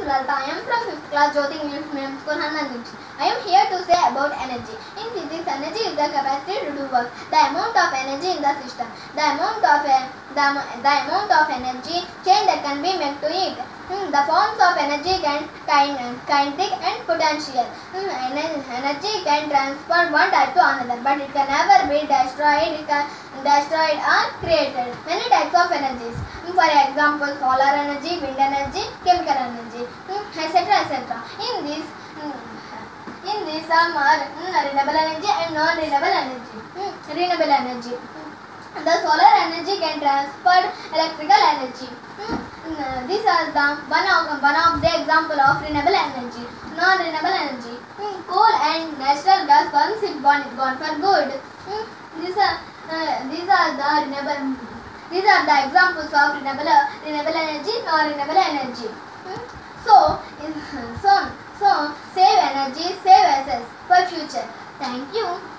Lalitha. I am from 5th class Jyothi English Medium School, Hanuman. I am here to say about energy. In physics, energy is the capacity to do work. The amount of energy in the system. The amount of energy change that can be made to it. The forms of energy kinetic and potential. Energy can transfer one type to another, but it can never be destroyed or created. Many types of energies. For example, solar energy, wind energy, chemical energy, etc. etc. In these some are renewable energy and non-renewable energy. Renewable energy. The solar energy can transfer electrical energy. These are the one of the example of renewable energy. Non-renewable energy. Coal and natural gas once it gone for good. These are the examples of renewable energy, non-renewable energy. So save energy, save assets for future. Thank you.